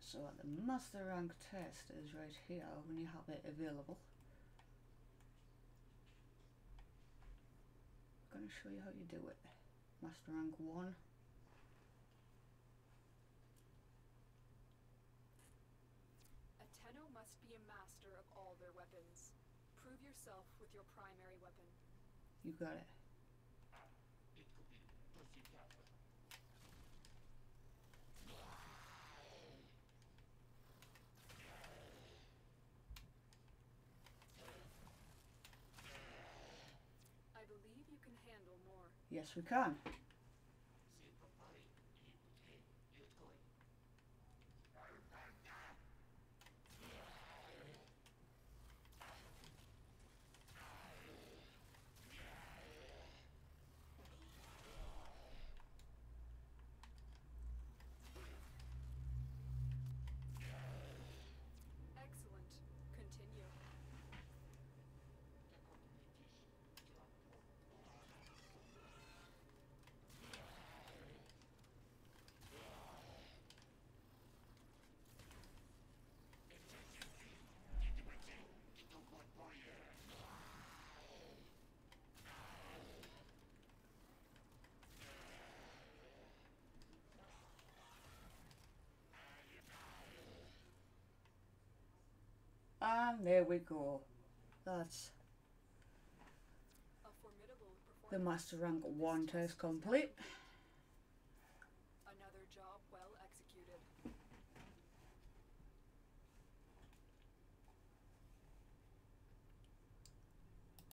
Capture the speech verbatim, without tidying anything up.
So the master rank test is right here when you have it available. I'm going to show you how you do it. Master rank one. A Tenno must be a master of all their weapons. Prove yourself with your primary weapon. You got it. I believe you can handle more. Yes, we can. Excellent. Continue. And there we go. That's A formidable performance. the master rank This one test test is complete. now complete.